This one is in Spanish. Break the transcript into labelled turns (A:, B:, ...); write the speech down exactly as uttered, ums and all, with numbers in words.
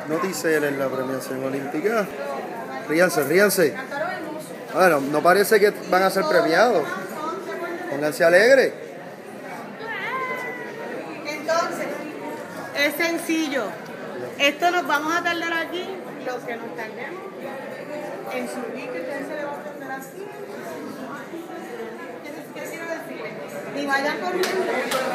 A: Noticel en la premiación olímpica. Ríanse, ríanse. Bueno, no parece que van a ser premiados. Pónganse alegres.
B: Entonces, es sencillo. Esto nos vamos a tardar aquí, lo que nos tardemos. En subir, que ustedes se le va a prender así. ¿Qué quiero decirles? Ni vayan corriendo.